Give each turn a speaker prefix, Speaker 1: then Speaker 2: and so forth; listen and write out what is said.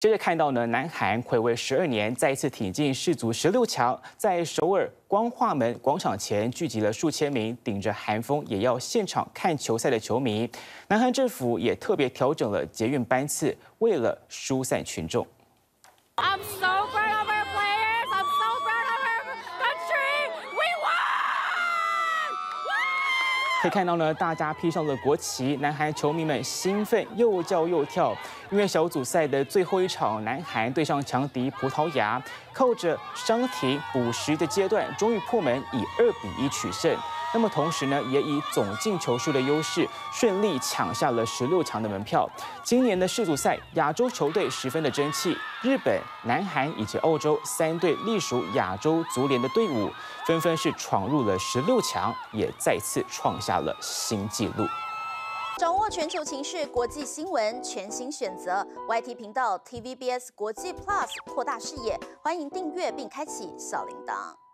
Speaker 1: 接着看到呢，南韩睽违12年再次挺进世足16强，在首尔光化门广场前聚集了数千名顶着寒风也要现场看球赛的球迷。南韩政府也特别调整了捷运班次，为了疏散群众。
Speaker 2: I'm so proud of our players. I'm so proud of our country. We won!
Speaker 1: 可以看到呢，大家披上了国旗，南韩球迷们兴奋又叫又跳，因为小组赛的最后一场，南韩对上强敌葡萄牙，靠着伤停补时的阶段，终于破门，以2-1取胜。那么同时呢，也以总进球数的优势，顺利抢下了16强的门票。今年的世足赛，亚洲球队十分的争气，日本、南韩以及欧洲3队隶属亚洲足联的队伍，纷纷是闯入了16强，也再次创下了新纪录。
Speaker 3: 掌握全球情势、国际新闻，全新选择 YT 频道 TVBS 国际 Plus， 扩大视野。欢迎订阅并开启小铃铛。